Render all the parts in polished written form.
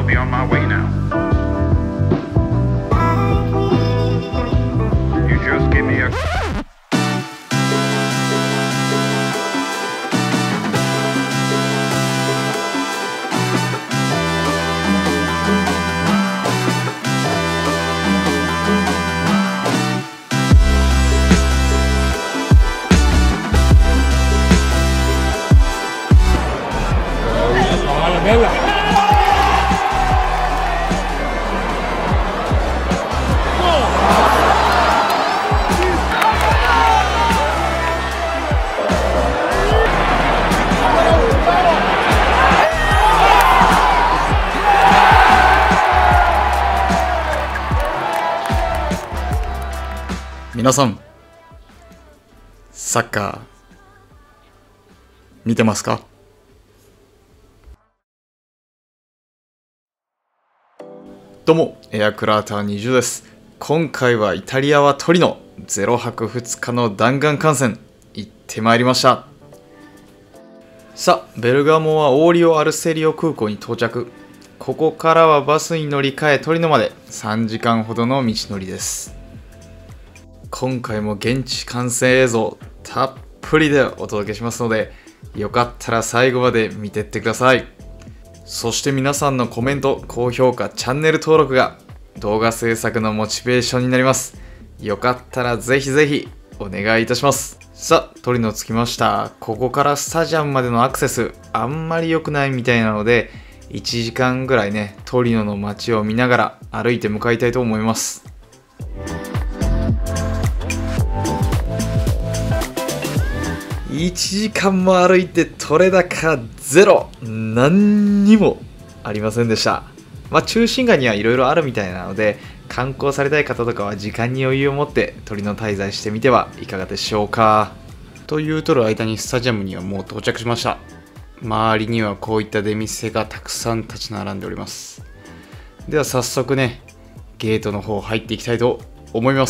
I'll be on my way now. You just give me a 皆さん、サッカー見てますか？どうも、エアクラーター20です。今回はイタリアはトリノ0泊2日の弾丸観戦行ってまいりました。さあ、ベルガモはオーリオ・アルセリオ空港に到着。ここからはバスに乗り換えトリノまで3時間ほどの道のりです。今回も現地観戦映像たっぷりでお届けしますので、よかったら最後まで見てってください。そして皆さんのコメント、高評価、チャンネル登録が動画制作のモチベーションになります。よかったらぜひぜひお願いいたします。さあ、トリノ着きました。ここからスタジアムまでのアクセスあんまり良くないみたいなので、1時間ぐらいね、トリノの街を見ながら歩いて向かいたいと思います。1時間も歩いて取れ高ゼロ、何にもありませんでした。中心街にはいろいろあるみたいなので、観光されたい方とかは時間に余裕を持ってトリノ滞在してみてはいかがでしょうか。というとる間にスタジアムにはもう到着しました。周りにはこういった出店がたくさん立ち並んでおります。では早速ね、ゲートの方入っていきたいと思います。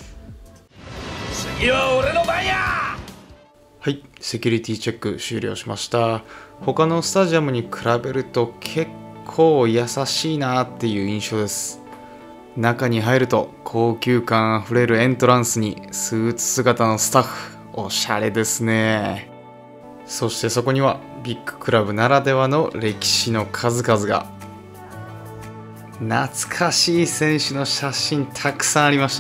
次は俺の番や。 はい、セキュリティチェック終了しました。他のスタジアムに比べると結構優しいなっていう印象です。中に入ると高級感あふれるエントランスにスーツ姿のスタッフ、おしゃれですね。そしてそこにはビッグクラブならではの歴史の数々が。懐かしい選手の写真たくさんありました。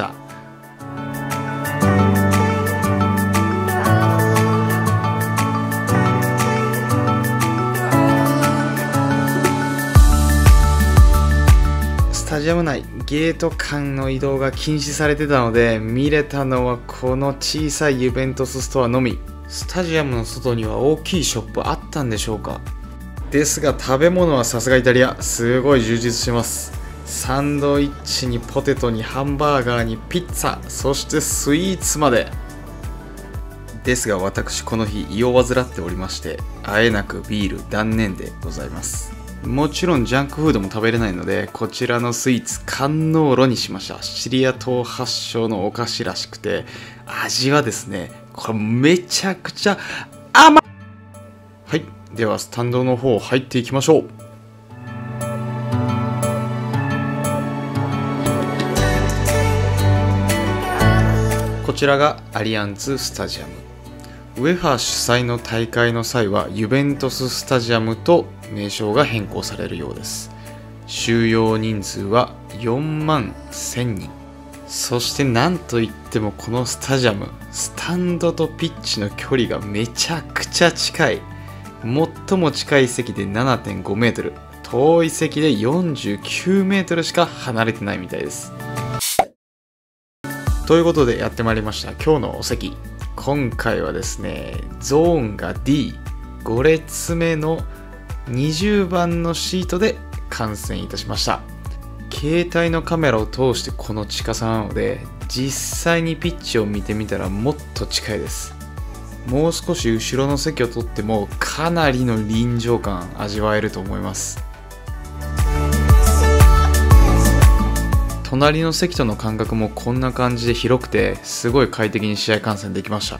スタジアム内、ゲート間の移動が禁止されてたので、見れたのはこの小さいユベントスストアのみ。スタジアムの外には大きいショップあったんでしょうか。ですが食べ物はさすがイタリア、すごい充実してます。サンドイッチにポテトにハンバーガーにピッツァ、そしてスイーツまで。ですが私この日胃を患っておりまして、あえなくビール断念でございます。もちろんジャンクフードも食べれないので、こちらのスイーツカンノーロにしました。シチリア島発祥のお菓子らしくて、味はですね、これめちゃくちゃ甘い。はい、ではスタンドの方入っていきましょう。こちらがアリアンツスタジアム。ウェファ主催の大会の際はユベントススタジアムと名称が変更されるようです。収容人数は4万1000人。そしてなんといってもこのスタジアム、スタンドとピッチの距離がめちゃくちゃ近い。最も近い席で 7.5 メートル、遠い席で49メートルしか離れてないみたいです。ということでやってまいりました。今日のお席。今回はですね、ゾーンが D5 列目の20番のシートで観戦いたしました。携帯のカメラを通してこの近さなので、実際にピッチを見てみたらもっと近いです。もう少し後ろの席を取ってもかなりの臨場感味わえると思います。隣の席との間隔もこんな感じで広くて、すごい快適に試合観戦できました。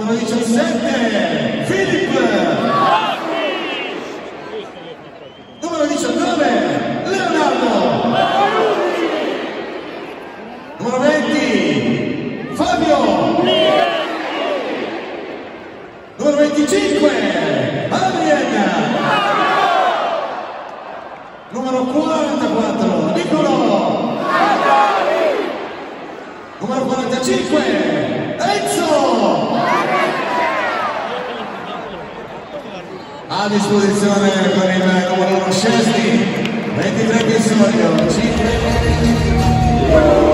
Numero 17, Filippo. Numero 19, Leonardo. Numero 20, Fabio. Numero 25, Adriana. Numero 44, Niccolò. Numero 45, Enzo. A disposizione con il numero 1 Scesni, 23 Pissorio, 5.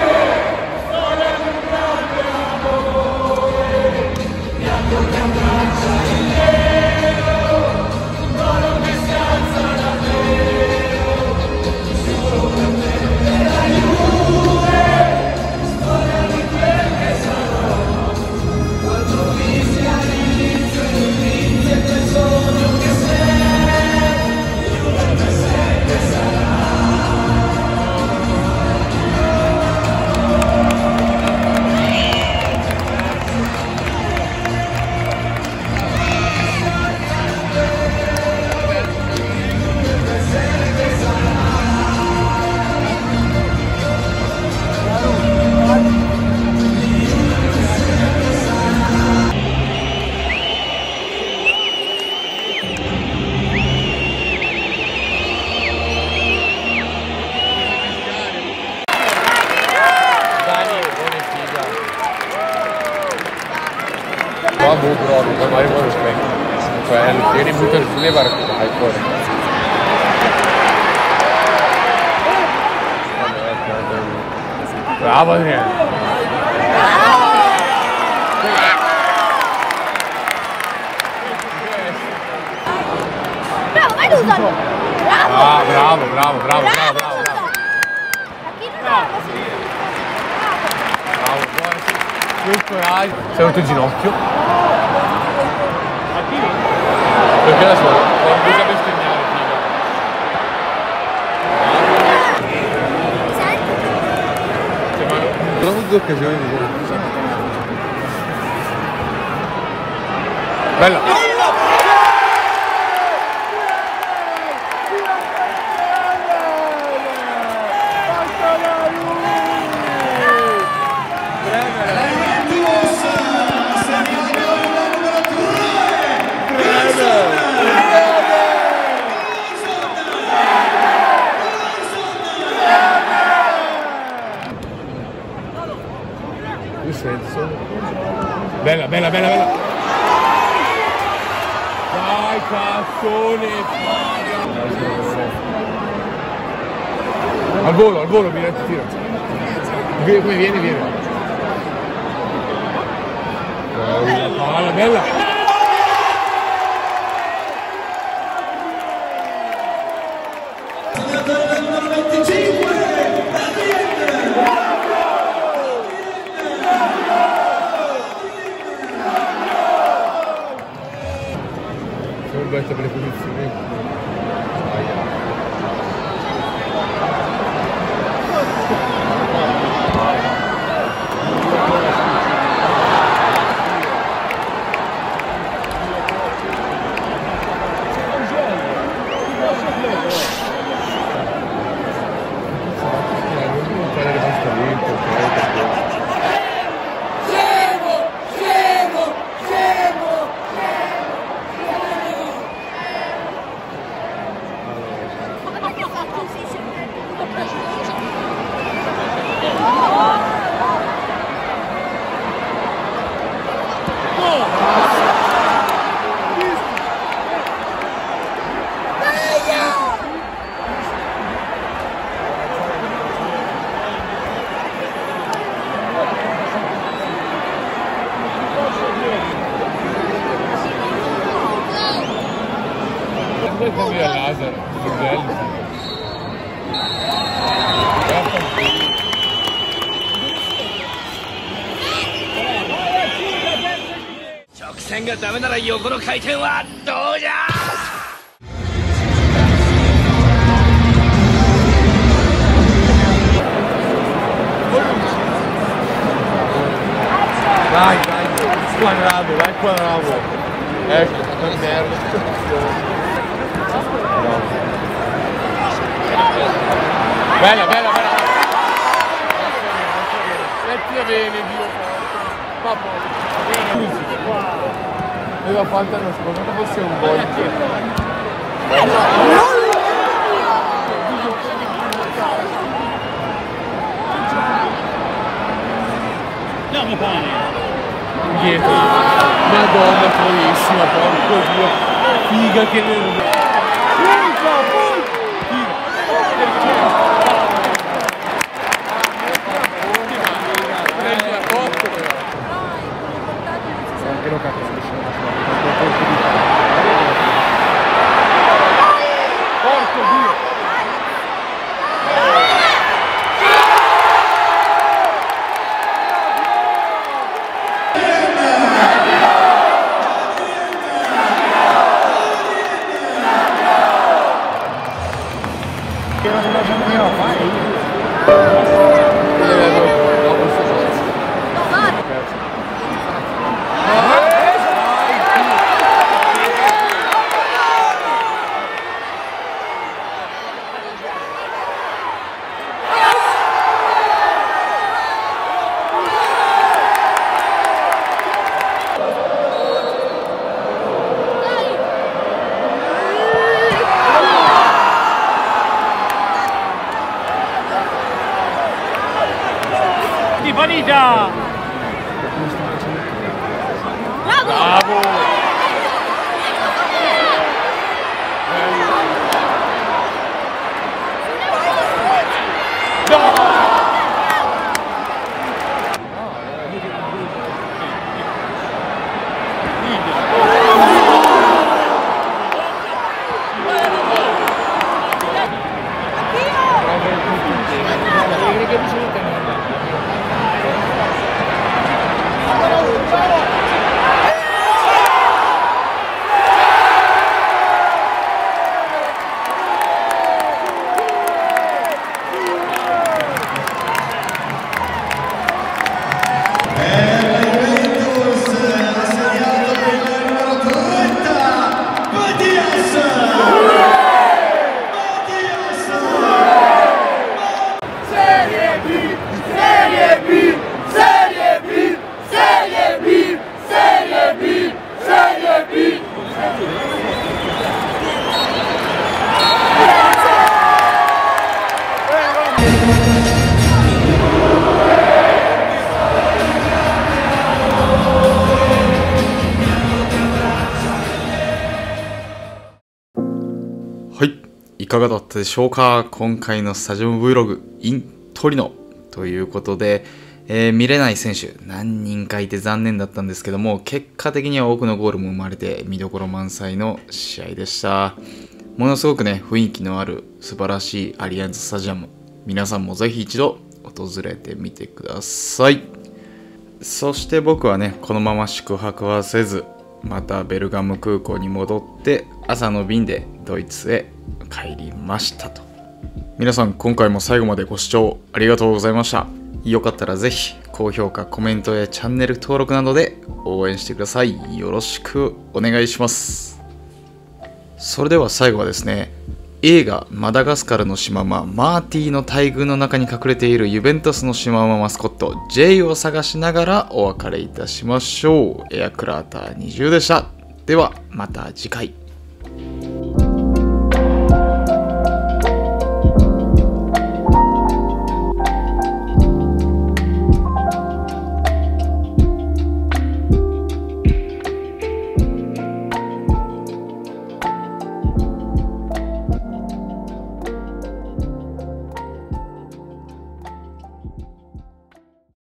Qua bro, magari vuoi rispetto. Cioè, ieri butta il fuori e va fuori. Bravo Adriano. Bravo, vai Dusan! Bravo! Ah, bravo. A chi non ha Bravo, buono. Più coraggio. Sei rotto il ginocchio. Perché adesso non bisogna bestemmiare, figa. Non ho avuto occasione di vedere. Bella. Che senso? Bella. Dai cazzone! Al volo, mi tira. Come viene. Bella! Per le posizioni. Come a laser, 線がダメなら横の回転はどうじゃ。 Dai, quadrato, vai quadrato. Ecco, per merda. Bella, bella, bella. Mettila bene, Dio porco. Papà. Aveva fatto una scorta, fosse un volto. Dietro. Madonna, bravissima, porco Dio. Figa che nervosa. Anche lo capisci. Porco Dio. Bonita! Bravo! はい、いかがだったでしょうか。今回のスタジアム Vlog in トリノということで、見れない選手何人かいて残念だったんですけども、結果的には多くのゴールも生まれて見どころ満載の試合でした。ものすごくね、雰囲気のある素晴らしいアリアンズスタジアム、皆さんもぜひ一度訪れてみてください。そして僕はね、このまま宿泊はせず、またベルガム空港に戻って朝の便でドイツへ帰りましたと。皆さん今回も最後までご視聴ありがとうございました。よかったらぜひ高評価、コメントやチャンネル登録などで応援してください。よろしくお願いします。それでは最後はですね、映画マダガスカルのシマウママーティの大群の中に隠れているユベントスのシマウママスコット J を探しながらお別れいたしましょう。エアクラーター20でした。ではまた次回。